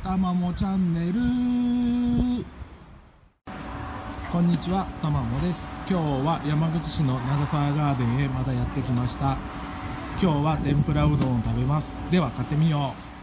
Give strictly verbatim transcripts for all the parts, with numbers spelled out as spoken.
たまもチャンネル。こんにちは、たまもです。今日は山口市の長沢ガーデンへまたやってきました。今日は天ぷらうどんを食べます。では買ってみよう。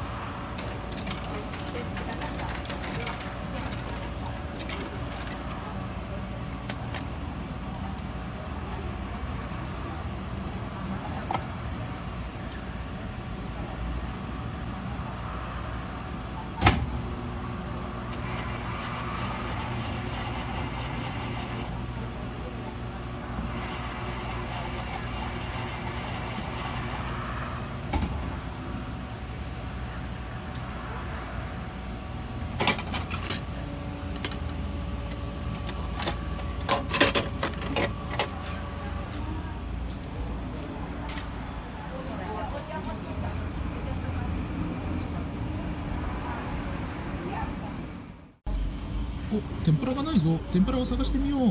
お、天ぷらがないぞ。天ぷらを探してみよう。よ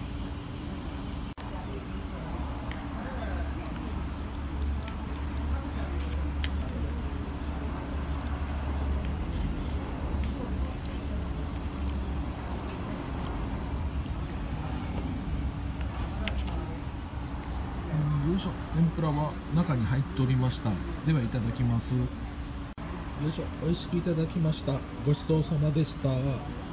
いしょ、天ぷらは中に入っておりました。ではいただきます。よいしょ、美味しくいただきました。ごちそうさまでした。